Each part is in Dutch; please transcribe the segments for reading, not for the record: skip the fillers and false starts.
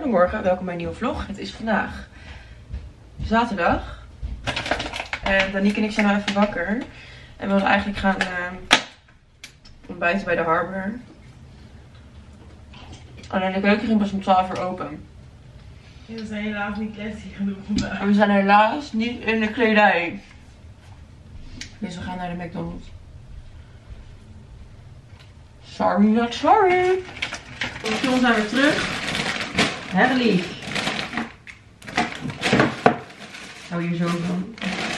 Goedemorgen, welkom bij een nieuwe vlog. Het is vandaag zaterdag. En Danique en ik zijn nou even wakker. En we wilden eigenlijk gaan ontbijten bij de Harbor. Alleen de keuken ging pas om 12 uur open. Ja, we zijn helaas niet classy genoeg vandaag. En we zijn helaas niet in de kledij. Dus we gaan naar de McDonald's. Sorry, not sorry. We zijn weer terug. Heavenly. Hou hier zo van.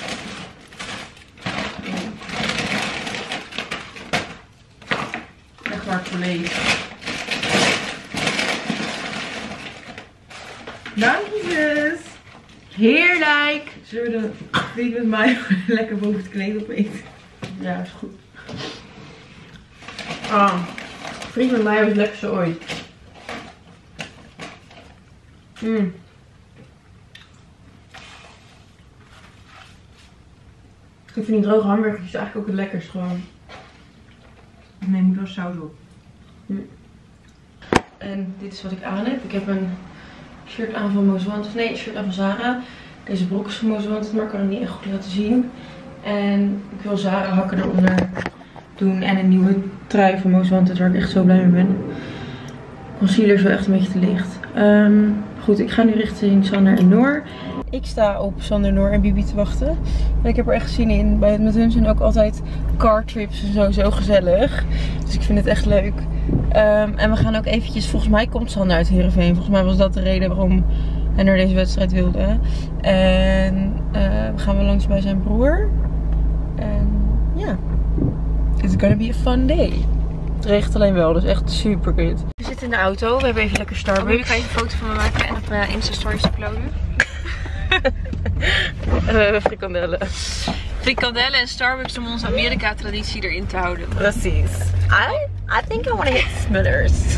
Echt waar ik voor lees. Dankjes! Heerlijk! Zullen we de vriend met mij lekker boven het kleed opeten? Ja, is goed. Vriend met mij was lekkerste ooit. Ik vind die droge hamburgertjes eigenlijk ook het lekkerst gewoon. Nee, moet wel saus op. En dit is wat ik aan heb. Ik heb een shirt aan van Most Wanted. Nee, een shirt aan van Zara. Deze broek is van Most Wanted, maar ik kan het niet echt goed laten zien. En ik wil Zara hakken eronder doen. En een nieuwe trui van Most Wanted, waar ik echt zo blij mee ben. Concealer is wel echt een beetje te licht. Goed, ik ga nu richting Sander en Noor. Ik sta op Sander, Noor en Bibi te wachten. En ik heb er echt zin in. Met hun zijn ook altijd cartrips en zo gezellig. Dus ik vind het echt leuk. En we gaan ook eventjes, volgens mij komt Sander uit Heerenveen. Volgens mij was dat de reden waarom hij naar deze wedstrijd wilde. En gaan we langs bij zijn broer. En ja, it's gonna be a fun day. Het regent alleen wel, dus echt super kut. We zitten in de auto, we hebben even lekker Starbucks. Nu ga je een foto van me maken en op Insta-stories uploaden. En we hebben frikandellen. Frikandellen en Starbucks om onze Amerika-traditie erin te houden. Precies. I think I want to hit Smullers.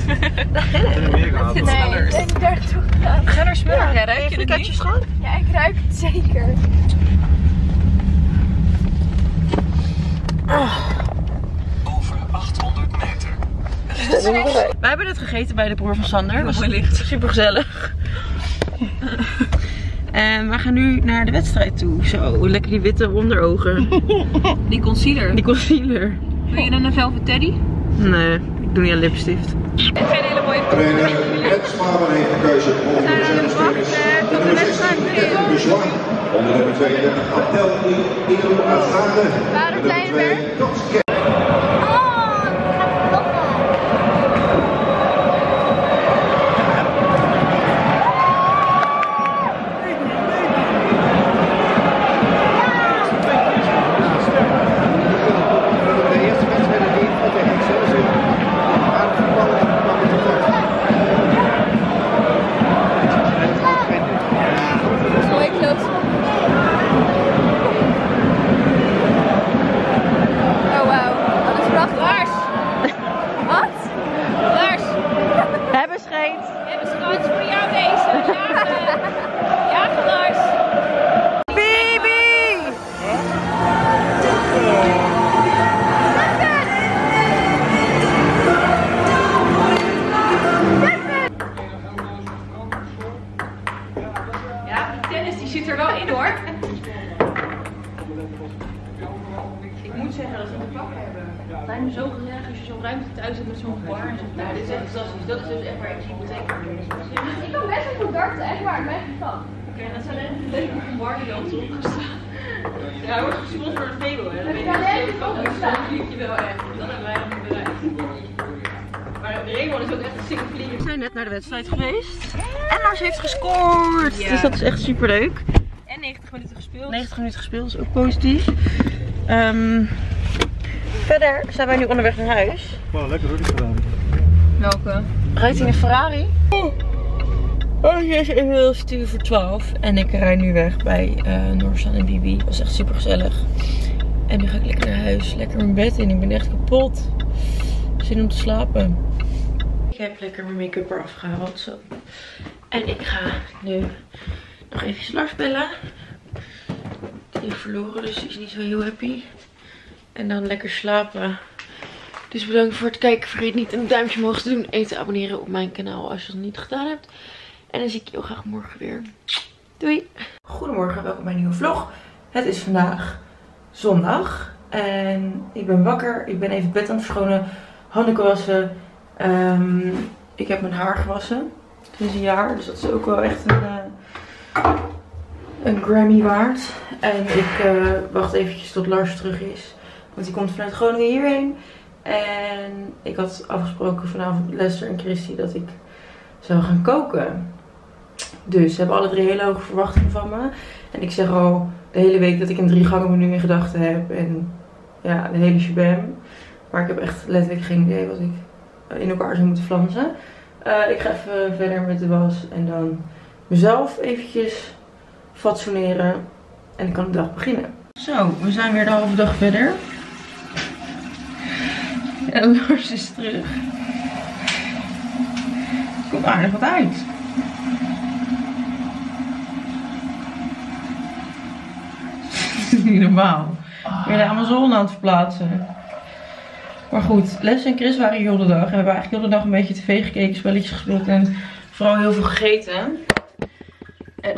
Nee, ik denk daar toch aan. Ga naar Smullers, ja, ruik je het niet? Gewoon? Ja, ik ruik het zeker. Over 800 meter. Wij hebben het gegeten bij de broer van Sander. Mooi licht. Super gezellig. En we gaan nu naar de wedstrijd toe. Zo, lekker die witte onderogen. Die concealer. Die concealer. Wil je dan een Velvet Teddy? Nee, ik doe niet aan lipstift. Ik vind een hele mooie Trainer Ed Spaber heeft de keuze voor de zelfspelers. De nummer 16, Bouchard. Onder nummer 32, Abdel Ilou Azade. Waarom zijn we er? Zo gezellig als je zo'n ruimte thuis hebt met zo'n bar en zo'n. Nou, dit is echt fantastisch. Dat is dus echt waar ik zie betekenen. Ik kan best wel goed darten, echt waar, ik ben echt fan. Oké, dat zou echt leuk op een bar die altijd opgestaan. Ja, hij wordt gesponsord door het Febo, hè. Dat weet je dat vliegje wel echt. Dat hebben wij nog niet bereikt. Maar de Raymond is ook echt een sikke vlieger. We zijn net naar de wedstrijd geweest. En Lars heeft gescoord. Ja. Dus dat is echt super leuk. En 90 minuten gespeeld. 90 minuten gespeeld, is ook positief. Verder zijn wij nu onderweg naar huis. Wow, lekker hoor, die gedaan. Welke? Rijdt hij in een Ferrari? Oh, het is inmiddels 11:45 en ik rijd nu weg bij Noorsan en Bibi. Dat was echt super gezellig. En nu ga ik lekker naar huis, lekker mijn bed in. Ik ben echt kapot. Zin om te slapen. Ik heb lekker mijn make-up eraf gehaald. Zo. En ik ga nu nog even Lars bellen. Die heeft verloren, dus die is niet zo heel happy. En dan lekker slapen. Dus bedankt voor het kijken. Vergeet niet een duimpje omhoog te doen en te abonneren op mijn kanaal als je dat niet gedaan hebt. En dan zie ik je heel graag morgen weer. Doei! Goedemorgen, welkom bij een nieuwe vlog. Het is vandaag zondag. En ik ben wakker. Ik ben even het bed aan het verschonen. Handen wassen. Ik heb mijn haar gewassen. Sinds een jaar. Dus dat is ook wel echt een Grammy waard. En ik wacht eventjes tot Lars terug is. Want die komt vanuit Groningen hierheen. En ik had afgesproken vanavond met Lester en Christy dat ik zou gaan koken. Dus ze hebben alle 3 hele hoge verwachtingen van me. En ik zeg al de hele week dat ik een 3 gangen menu in gedachten heb. En ja, de hele shabam. Maar ik heb echt letterlijk geen idee wat ik in elkaar zou moeten flansen. Ik ga even verder met de was. En dan mezelf eventjes fatsoeneren. En dan kan de dag beginnen. Zo, we zijn weer de halve dag verder. En Lars is terug. Komt aardig wat uit. Dat is niet normaal. Weer de Amazone aan het verplaatsen. Maar goed, Les en Chris waren hier heel de dag. En we hebben eigenlijk heel de dag een beetje tv gekeken, spelletjes gespeeld en vooral heel veel gegeten. En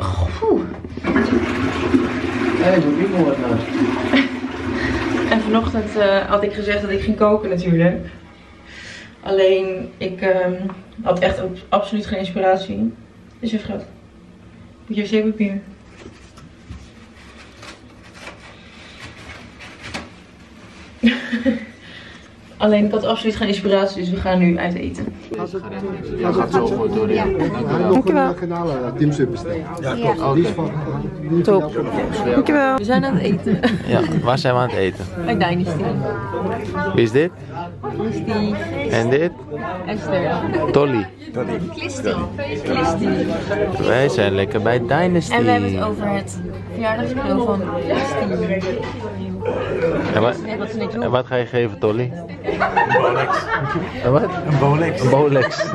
en vanochtend had ik gezegd dat ik ging koken natuurlijk. Alleen ik had echt absoluut geen inspiratie. Dus je schat, moet je wc-papier. Alleen ik had absoluut geen inspiratie, dus we gaan nu uit eten. Dat gaat zo goed door. Ja. Dankjewel. Teamsub bestellen. Ja, top. Dankjewel. We zijn aan het eten. Ja, waar zijn we aan het eten? Bij Dynasty. Wie is dit? Christy. En dit? Esther. Tolly. Christy. Wij zijn lekker bij Dynasty. En we hebben het over het verjaardagscadeau van Christy. En wat ga je geven, Tolly? Een Bolex. Een wat? Een Bolex. Een Bolex.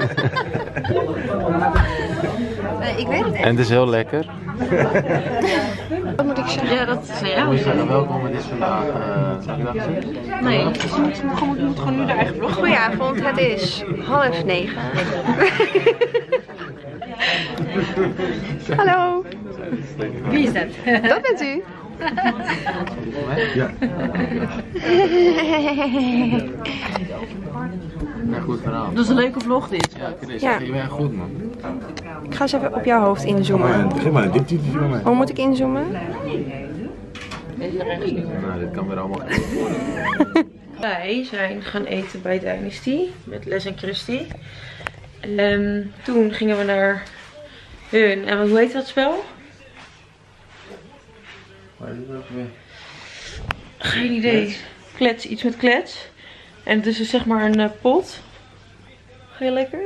Ik weet het echt. En het is heel lekker. Wat moet ik zeggen? Ja, dat is jou. Welkom, het is vandaag. Nee. Je moet gewoon nu de eigen vlog. Goedenavond, het is 8:30. Hallo. Wie is dat? Dat bent u. Ja. Ja, goed verhaal. Dat is een leuke vlog dit. Ja, Chris, Ja. je bent goed, man. Ik ga eens even op jouw hoofd inzoomen. Begin maar, dit type van mij. Hoe moet ik inzoomen? Nou, dit kan weer allemaal. Wij zijn gaan eten bij Dynasty met Les en Christy. Toen gingen we naar hun. En hoe heet dat spel? Geen idee. Klets, iets met klets. En het is dus zeg maar een pot. Heel lekker.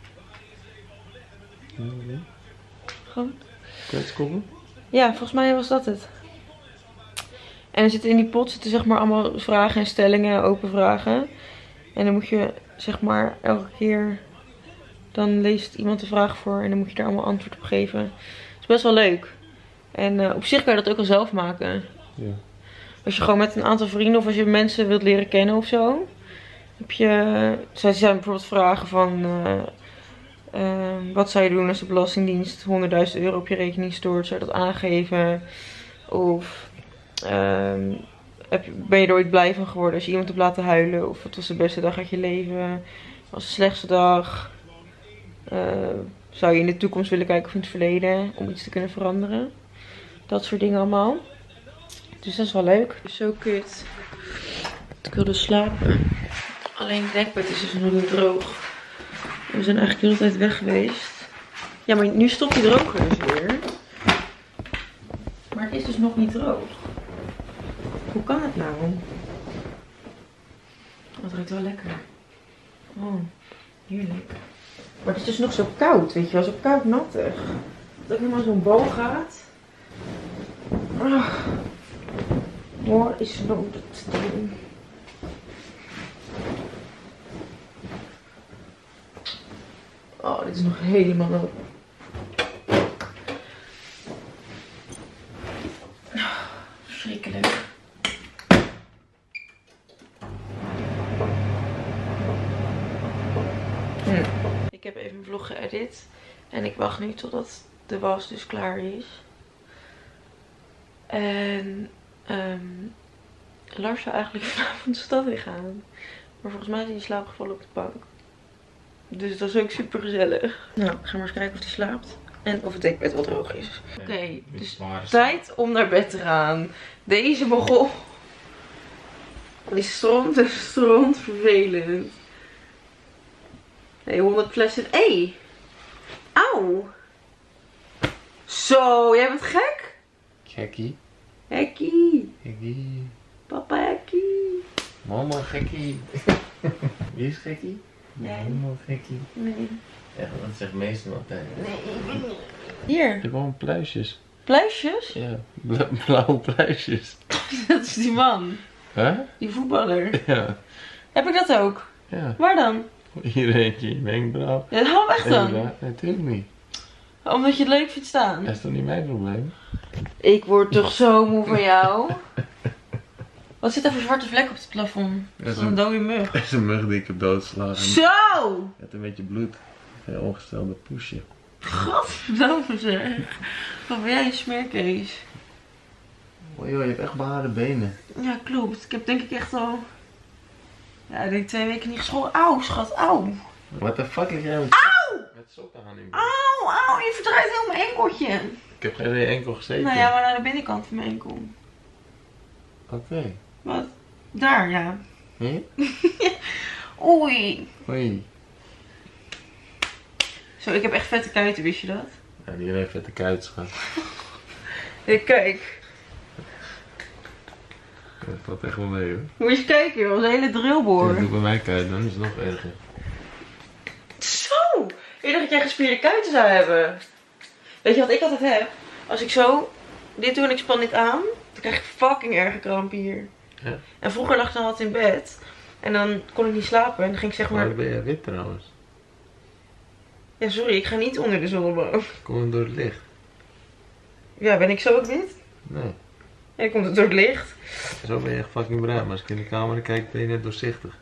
Gewoon. Kletskoppen? Ja, volgens mij was dat het. En er zitten in die pot zitten zeg maar allemaal vragen en stellingen, open vragen. En dan moet je zeg maar elke keer, dan leest iemand de vraag voor en dan moet je daar allemaal antwoord op geven. Het is best wel leuk. En op zich kan je dat ook wel zelf maken. Ja. Als je gewoon met een aantal vrienden of als je mensen wilt leren kennen of zo. Heb je, zijn bijvoorbeeld vragen van wat zou je doen als de Belastingdienst 100.000 euro op je rekening stort? Zou je dat aangeven? Of ben je er ooit blij van geworden als je iemand hebt laten huilen? Of wat was de beste dag uit je leven? Wat was de slechtste dag? Zou je in de toekomst willen kijken of in het verleden om iets te kunnen veranderen? Dat soort dingen allemaal. Dus dat is wel leuk. Het is zo kut. Ik wilde slapen. Alleen het dekbed is dus nog niet droog. En we zijn eigenlijk de hele tijd weg geweest. Ja, maar nu stopt die droger dus weer. Maar het is dus nog niet droog. Hoe kan het nou? Het ruikt wel lekker. Oh, heerlijk. Maar het is dus nog zo koud, weet je wel. Zo koud nattig. Dat ook helemaal zo'n bal gaat. What is nodig te doen? Oh, dit is nog helemaal open. Verschrikkelijk. Ik heb even een vlog geëdit. En ik wacht nu totdat de was dus klaar is. En Lars zou eigenlijk vanavond de stad in gaan. Maar volgens mij is hij in slaap gevallen op de bank. Dus dat is ook super gezellig. Nou, we gaan maar eens kijken of hij slaapt. En of het dekbed wel droog is. Oké, dus tijd om naar bed te gaan. Deze mogol. Die stroomt en stroomt vervelend. Nee, 100 flessen. Hé! Auw! Zo, jij bent gek? Gekkie. Hekkie. Gekkie. Papa hekkie. Mama gekkie. Wie is gekkie? Jij. Mama gekkie. Nee. Ja, dat zegt meestal altijd. Nee, ik weet niet. Hier. Gewoon pluisjes. Pluisjes? Ja, blauwe pluisjes. Dat is die man. Huh? Die voetballer. Ja. Heb ik dat ook? Ja. Waar dan? Hier eentje in je wenkbrauw. Ja, hou weg dan. Nee, natuurlijk niet. Omdat je het leuk vindt staan. Dat is toch niet mijn probleem? Ik word toch zo moe van jou. Wat zit er voor zwarte vlek op het plafond? Dat is een dode mug. Dat is een mug die ik heb doodgeslagen. Zo! Je hebt een beetje bloed. Een ongestelde poesje. Godverdomme zeg. Wat ben jij een smeerkees? Oh joh, je hebt echt behaarde benen. Ja, klopt. Ik heb denk ik echt al... Ja, ik denk 2 weken niet gescholden. Auw, schat, auw. What the fuck lig jij met sokken aan in bed? Auw, auw, je verdraait heel mijn enkeltje. Ik heb geen enkel gezeten. Nou ja, maar naar de binnenkant van mijn enkel. Oké. Wat? Daar, ja. Hm? Oei. Hoi. Zo, ik heb echt vette kuiten, wist je dat? Ja, die heeft vette kuiten, schat. Ik kijk. Dat valt echt wel mee hoor. Moet je eens kijken joh, dat is een hele drillboor. Ja, doe bij mij kuiten, dan is het nog erger. Zo! Ik dacht dat jij gespierde kuiten zou hebben. Weet je wat ik altijd heb? Als ik zo dit doe en ik span dit aan, dan krijg ik fucking erge krampen hier. Ja. En vroeger lag ik dan altijd in bed. En dan kon ik niet slapen en dan ging ik zeg maar... Maar ben jij wit trouwens? Ja, sorry, ik ga niet onder de zonnebank. Kom het door het licht? Ja, ben ik zo ook wit? Nee. Ja, dan komt het door het licht. Zo ben je echt fucking bruin, maar als ik in de camera kijk ben je net doorzichtig.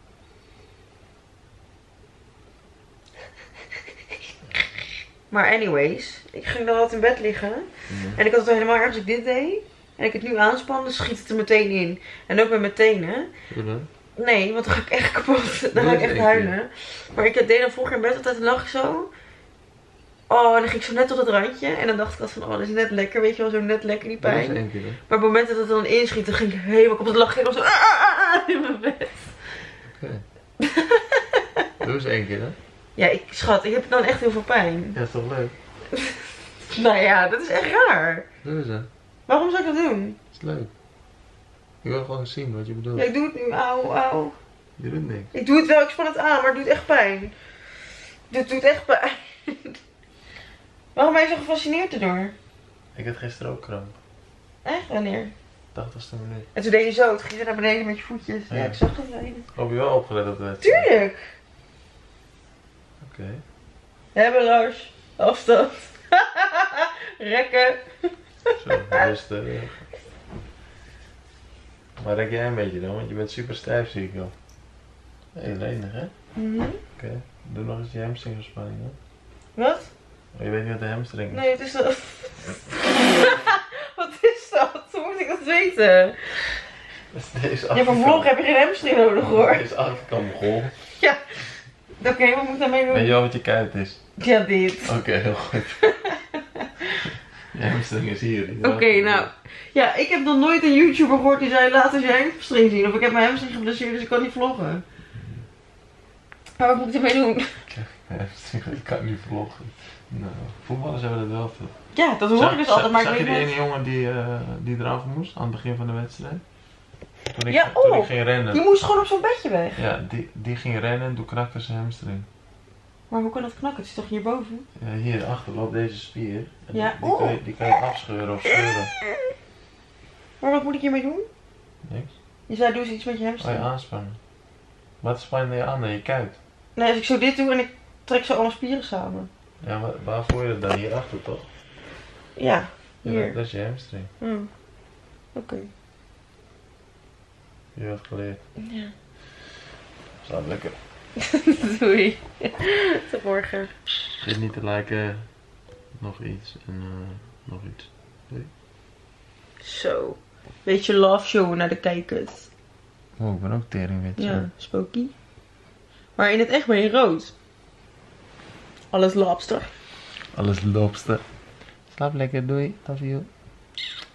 Maar anyways, ik ging dan altijd in bed liggen. En ik had het helemaal erg als ik dit deed. En ik het nu aanspan, dan schiet het er meteen in. En ook met mijn tenen. Doe dat? Nee, want dan ga ik echt kapot. Dan ga ik echt huilen. Maar ik deed dan vroeger in bed altijd en lag ik zo. Oh, en dan ging ik zo net tot het randje. En dan dacht ik altijd van, oh, dat is net lekker. Weet je wel, zo net lekker die Dat is pijn. één keer hè? Maar op het moment dat het dan inschiet, dan ging ik helemaal kapot. Dan lag ik helemaal zo in mijn bed. Oké. Doe eens één keer hè? Ja, schat, ik heb dan echt heel veel pijn. Ja, is toch leuk? Nou ja, dat is echt raar. Doe eens hè? Waarom zou ik dat doen? Is leuk. Ik wil gewoon zien wat je bedoelt. Ja, ik doe het nu. Auw, auw. Je doet niks. Ik doe het wel, ik span het aan, maar het doet echt pijn. Dit doet echt pijn. Waarom ben je zo gefascineerd erdoor? Ik had gisteren ook kramp. Echt? Wanneer? 80ste minuut. En toen deed je zo, toen ging je naar beneden met je voetjes. Ja, Ja. ik zag dat wel even. Heb je wel opgelet op de wedstrijd? Tuurlijk! Oké. Hebben Lars. Afstand. Rekken. Zo, rustig. Maar rek jij een beetje dan, want je bent super stijf zie ik wel. Hé, lenig hè? Oké. Doe nog eens je hamstringinspanning hoor. Wat? Oh, je weet niet wat de hamstring is? Nee, het is dat. Wat is dat? Hoe moet ik dat weten? Deze Ja, voor vlog heb je geen hamstring nodig hoor. Deze achterkant begon. Ja. Oké, wat moet ik daarmee doen? Weet je wel wat je kuit is? Ja, dit. Oké, heel goed. Je hamstring is hier. Oké, nou. Ja, ik heb nog nooit een YouTuber gehoord die zei laat eens je hamstring zien. Of ik heb mijn hamstring geblesseerd, dus ik kan niet vloggen. Maar wat moet ik ermee doen? Hamstring, ik kan niet vloggen. Nou, voetballers hebben dat wel veel. Ja, dat hoor ik dus altijd, maar ik zag je weet die niet. ene jongen die eraf moest aan het begin van de wedstrijd? Toen ik, Ja, toen oh, ik ging rennen. Die moest gewoon op zo'n bedje weg. Ja, die ging rennen en toen knakte zijn hamstring. Maar hoe kan dat knakken? Het is toch hierboven? Ja, hier achter loopt deze spier. En Ja, die kan je afscheuren of scheuren. Maar wat moet ik hiermee doen? Niks. Je zei doe eens iets met je Oh, hamstring. je aanspannen. Wat span je aan? Je kuit. Nee, als ik zo dit doe en ik trek zo alle spieren samen. Ja, maar waar voel je het dan? Hierachter toch? Ja, Ja, hier. dat is je hamstring. Oké. Je hebt geleerd. Ja. Staat lekker. Doei. Tot morgen. Vergeet niet te liken. Nog iets en nog iets. Doei. Zo. Beetje love show naar de kijkers. Oh, ik ben ook teringwit. Ja, spooky. Maar in het echt ben je rood. Alles lobster. Alles lobster. Slaap lekker, doei. Love you.